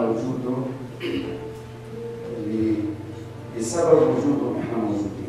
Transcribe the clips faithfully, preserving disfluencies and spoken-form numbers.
وجوده اللي بسبب وجوده نحن موجودين.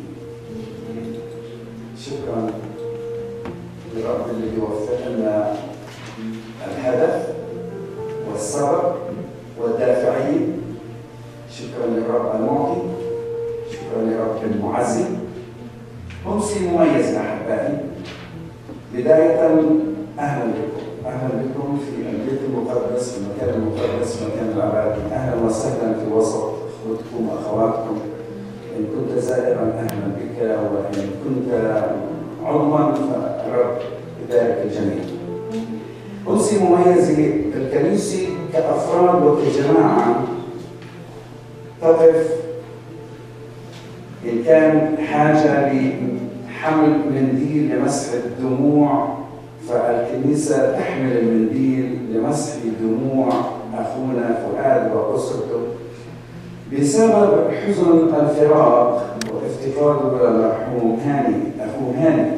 شكرا لرب اللي بيوفق لنا الهدف والسبب والدافعين. شكرا للرب المعطي، شكرا لرب المعزي. أمسي مميز أحبائي. بداية أهلا بكم، أهلا بكم في البيت المقدس، في المكان المقدس، في مكان العبادة. أهلا وسهلا في وسط أخوتكم وأخواتكم. إن كنت زائرا أهلا بك، وإن كنت عضوا فالرب يبارك الجميع. أمسي مميز. الكنيسة كأفراد وكجماعة تقف إن كان حاجة لحمل منديل لمسح الدموع، فالكنيسة تحمل المنديل لمسح دموع أخونا فؤاد وأسرته بسبب حزن الفراق وافتقاده للمرحوم هاني، أخوه هاني.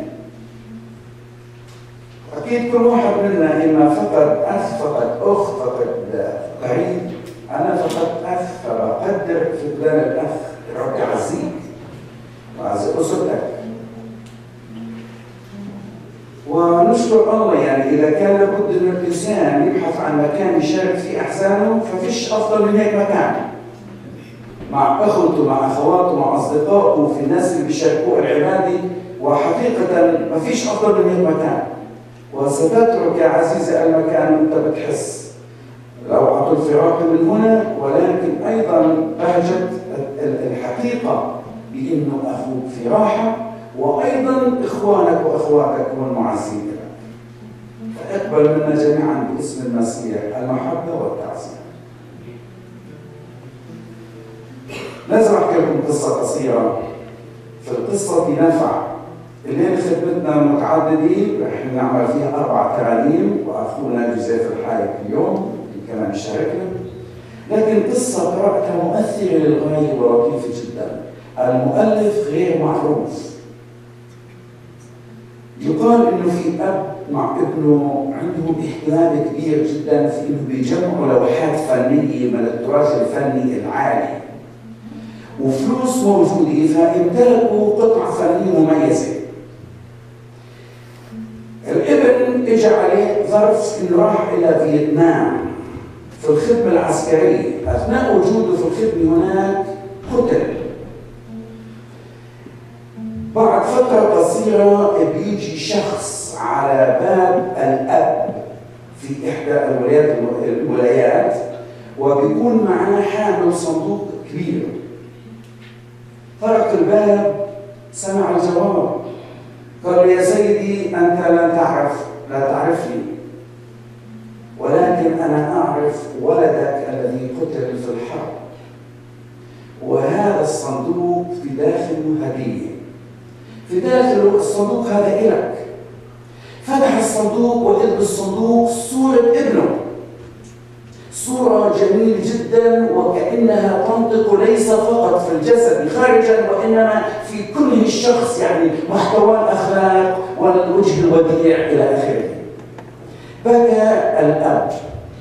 أكيد كل واحد منا إما فقد أخ، فقد أخت، فقد قريب. أنا فقدت أخ، فبقدر فقدان الأخ. رب يعزيك ويعزي أسرتك. ونشكر الله، يعني إذا كان لابد أن الإنسان يبحث عن مكان يشارك فيه أحزانه، ففيش أفضل من هيك مكان. مع أخوته، مع أخواته، مع أصدقائه، في الناس اللي بيشاركوه العبادي، وحقيقة ما فيش أفضل من هيك مكان. وستترك يا عزيزي المكان أنت بتحس روعة الفراق من هنا، ولكن أيضا بهجة الحقيقة بأنه أخوك في راحة، وأيضا إخوانك وأخواتك والمعزين لك. فاقبل منا جميعا باسم المسيح المحبة والتعزية. لازم أحكي لكم قصة قصيرة. في القصة دي نفع. الليلة خدمتنا متعددة، رح نعمل فيها أربع ترانيم، وأخونا جوزيف الحايك اليوم كمان يشاركنا. لكن قصة قرأتها مؤثرة للغاية ولطيفة جدا. المؤلف غير معروف. يقال إنه في أب مع ابنه عندهم اهتمام كبير جدا في إنه بيجمعوا لوحات فنية من التراث الفني العالي، وفلوس موجودة، فامتلكوا قطعة فنية مميزة. الابن اجى عليه ظرف انه راح الى فيتنام في الخدمة العسكرية. اثناء وجوده في الخدمة هناك قتل. بعد فترة قصيرة بيجي شخص على باب الاب في احدى الولايات الولايات وبيكون معاه حامل صندوق كبير. طرق الباب، سمع الجواب، قال: يا سيدي أنت لن تعرف لا تعرفني، ولكن أنا أعرف ولدك الذي قتل في الحرب، وهذا الصندوق في داخله هدية، في داخله الصندوق هذا إلك. فتح الصندوق وإذ بالصندوق صورة ابنه، صورة جميلة جدا وكأنها تنطق ليس فقط في الجسد خارجا، وإنما في كل الشخص، يعني محتوى الأخلاق والوجه الوديع إلى آخره. بكى الأب،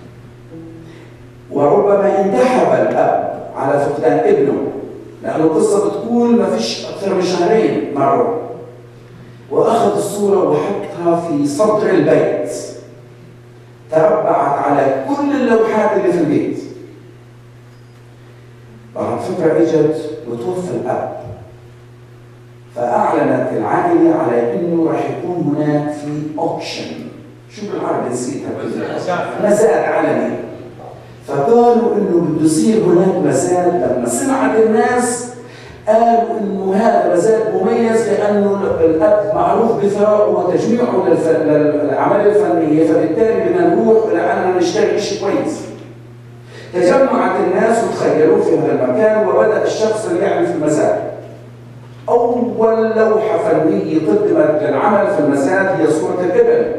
وربما انتحب الأب على فقدان ابنه، لأن القصة بتقول ما فيش أكثر من شهرين مروا. وأخذ الصورة وحطها في صدر البيت، تربعت على كل اللوحات اللي في البيت. بعد فترة اجت وتوفى الأب، فأعلنت العائلة على إنه راح يكون هناك في أوكشن. شو بالعربي نسيتها؟ مزاد علني. فقالوا إنه بده يصير هناك مزاد. لما سمعت الناس قالوا إنه هذا مزاد مميز، لأنه الأب معروف بثراءه وتجميعه للأعمال الفنية، فبالتالي بدنا نروح لأننا نشتري شيء كويس. تجمعت الناس وتخيلوا في هذا المكان، وبدأ الشخص اللي يعمل في المزاد. أول لوحة فنية قدمت للعمل في المزاد هي صورة الابن.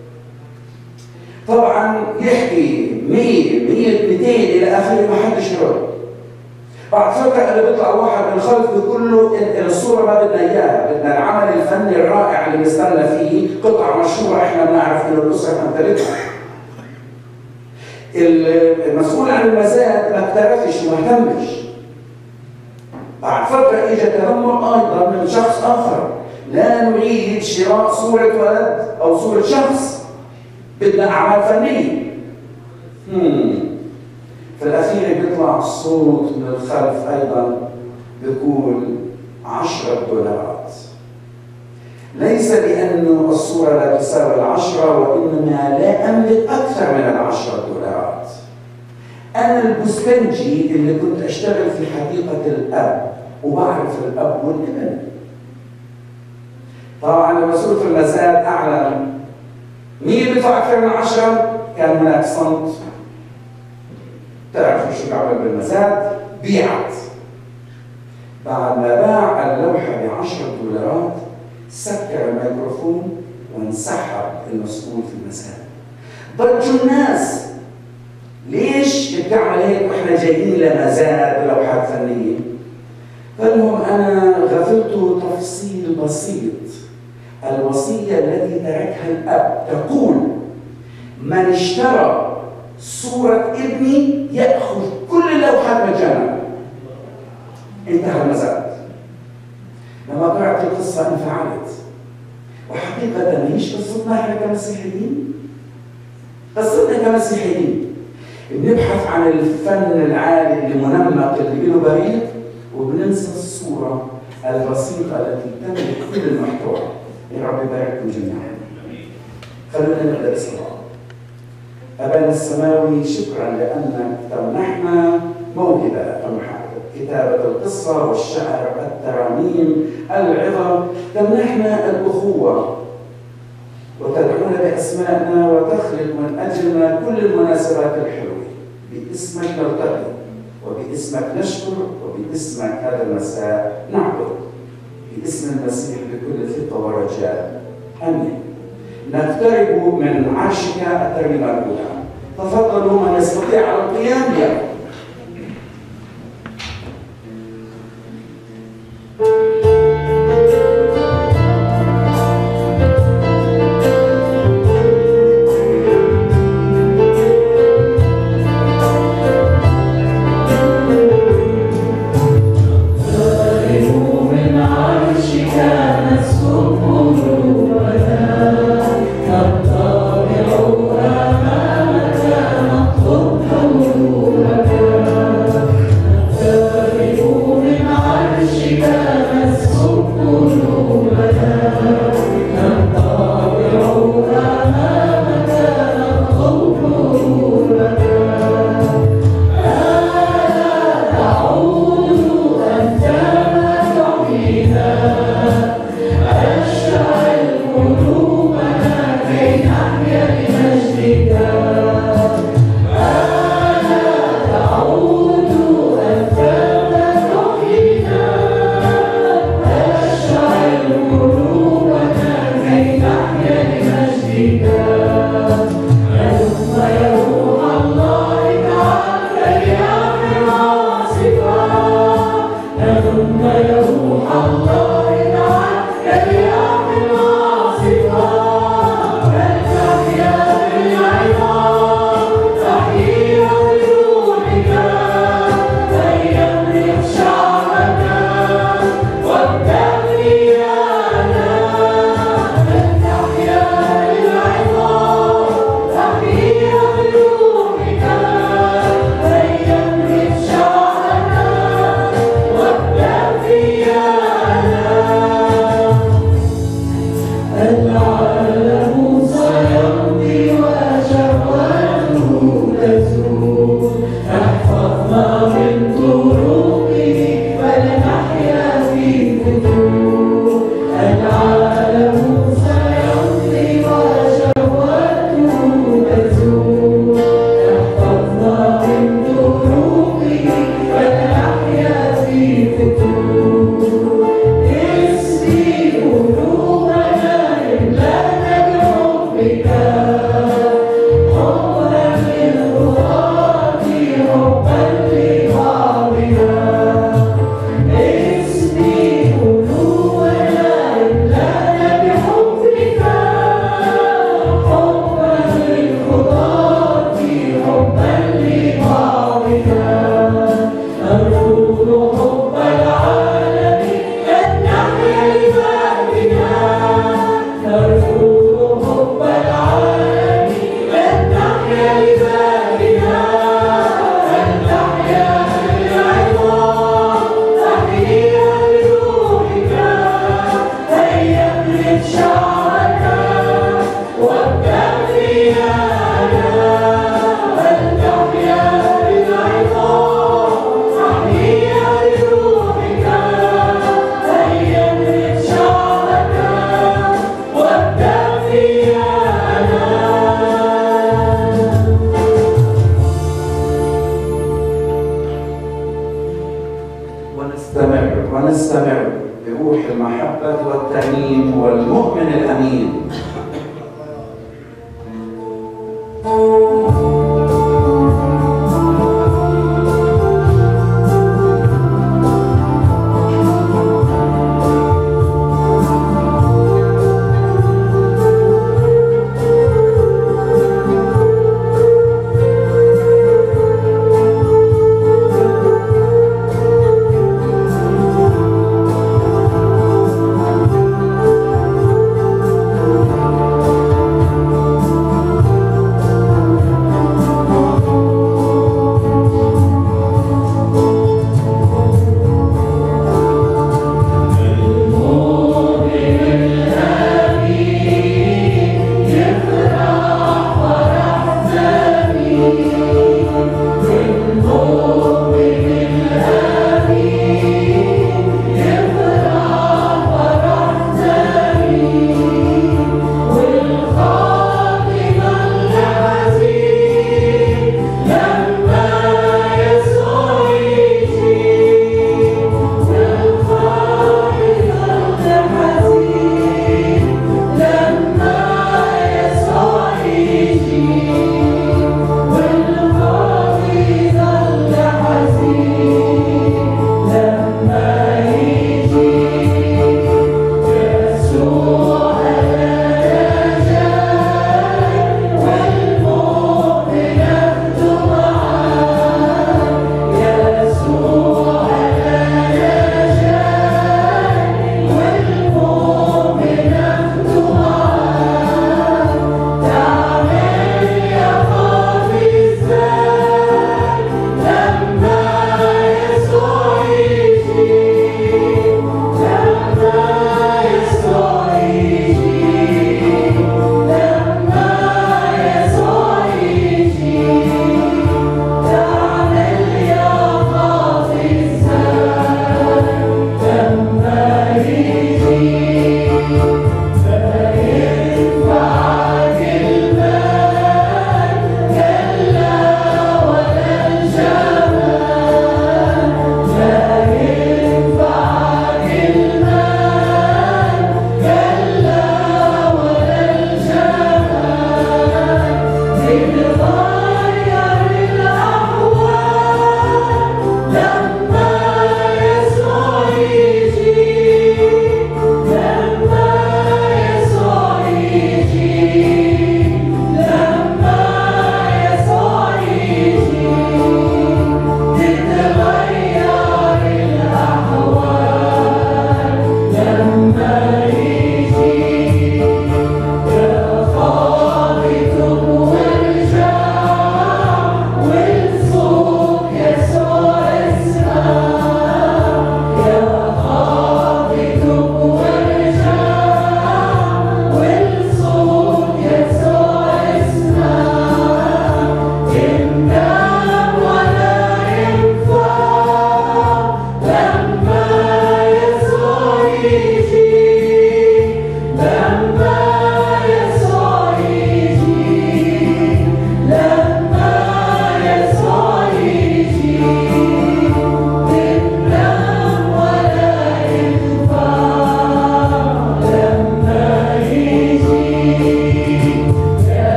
طبعا يحكي مية مية مئتين إلى آخره، ما حدش يرد. بعد فترة اللي بيطلع واحد من الخلف بيقول له إن الصورة ما بدنا إياها، بدنا العمل الفني الرائع اللي بنستنى فيه، قطعة مشهورة إحنا بنعرف إنه الأسرة تمتلكها. المسؤول عن المزاد ما اكترثش وما اهتمش. بعد فترة اجى تذمر ايضا من شخص اخر، لا نريد شراء صورة ولد او صورة شخص، بدنا اعمال فنية. هم. في الاخير بيطلع الصوت من الخلف ايضا بيقول عشرة دولارات. ليس لأنه الصورة لا تساوي العشرة، وإنما لا أملك أكثر من العشرة دولارات. أنا البستنجي اللي كنت أشتغل في حديقة الأب وبعرف الأب والابن. طبعا المسؤول في المزاد أعلن مين بيدفع أكثر من عشرة؟ كان هناك صمت. تعرفوا شو بعمل بالمزاد؟ بيعت. بعد ما باع اللوحة بعشرة دولارات سكر الميكروفون وانسحب المسؤول في المزاد. ضجوا الناس، ليش بتعمل هيك واحنا جايين لمزاد لوحات فنيه؟ قال لهم انا غفلت تفصيل بسيط. الوصيه التي تركها الاب تقول من اشترى صوره ابني ياخذ كل اللوحات مجانا. انتهى المزاد. لما قرأت القصة انفعلت، وحقيقة ماهيش قصتنا احنا كمسيحيين. قصتنا كمسيحيين بنبحث عن الفن العالي المنمق اللي له بريق، وبننسى الصورة البسيطة التي تملك كل المحتوى. يا رب يبارككم جميعا. خلونا نبدأ بالصلاة. أبانا السماوي، شكرا لأنك تمنحنا موهبة المحاولة، كتابة القصة والشعر، الترانيم، العظة، تمنحنا الأخوة وتدعونا بأسمائنا وتخلق من أجلنا كل المناسبات الحلوة. باسمك نرتقي وباسمك نشكر وباسمك هذا المساء نعبد. باسم المسيح بكل ثقة ورجاء، آمين. نقترب من عرشك الترنيمة الأولى. تفضلوا من يستطيع القيام يقوم. نطلب حضورك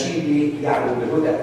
نشيدي يعلو بهدى.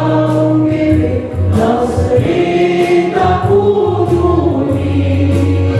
نصري تقودني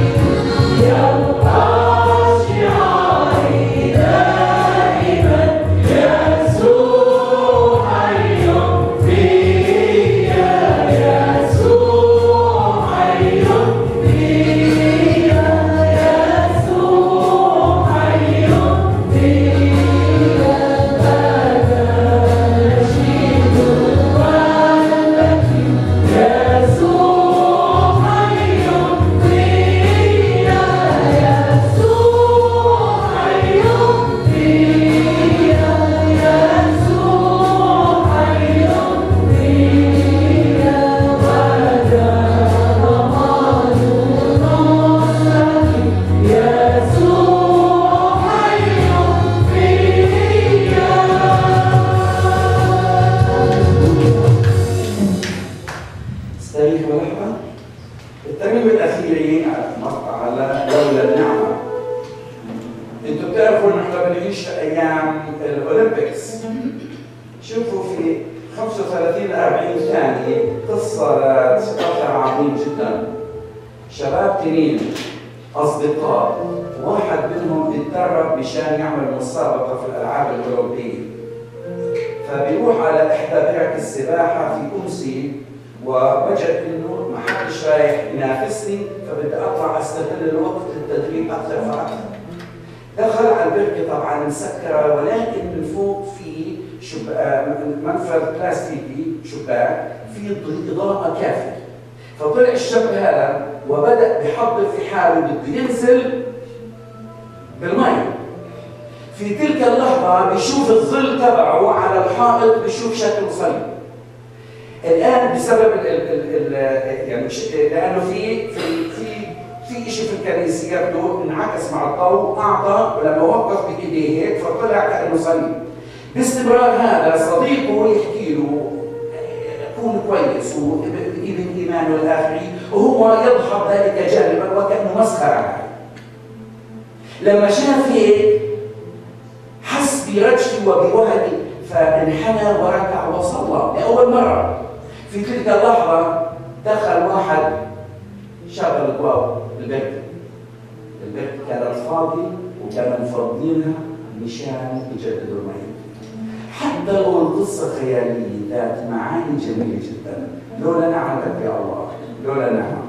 على لولا النعمة. انتوا بتعرفوا ان احنا بنعيش في ايام الاولمبيكس. شوفوا في خمسة وثلاثين أربعين ثانية قصة لخبر عظيم جدا. شباب تنين اصدقاء، واحد منهم بيتدرب مشان يعمل مسابقة في الالعاب الاولمبية. فبيروح على احدى برك السباحة في أمسي ووجد انه ما حدش رايح ينافسني، فبدي اطلع استغل الوقت التدريب اكثر فاكثر. دخل على البركه طبعا مسكره، ولكن من فوق في شباك منفذ بلاستيكي، شباك في اضاءه كافيه. فطلع الشاب هذا وبدا بحضر في حاله بده ينزل بالماء. في تلك اللحظه بيشوف الظل تبعه على الحائط، بيشوف شكل صليب. الان بسبب ال ال ال يعني لانه في في في في شيء في الكنيسه يبدو انعكس مع الضوء، اعطى ولما وقف بايديه هيك فطلع كانه صليب. باستمرار هذا صديقه يحكي له كون كويس وابن ايمان والاخرين، وهو يضحك ذلك جانبا وكانه مسخره. لما شاف هيك حس برجفه وبوهج، فانحنى وركع وصلى لاول مره. في تلك اللحظة دخل واحد شغل الباب البيت. البيت كانت فاضي وكانوا مفضينها مشان يجددوا المي. حتى لو القصة خيالية ذات معاني جميلة جدا، لولا نعمتك يا الله، لولا نعمتك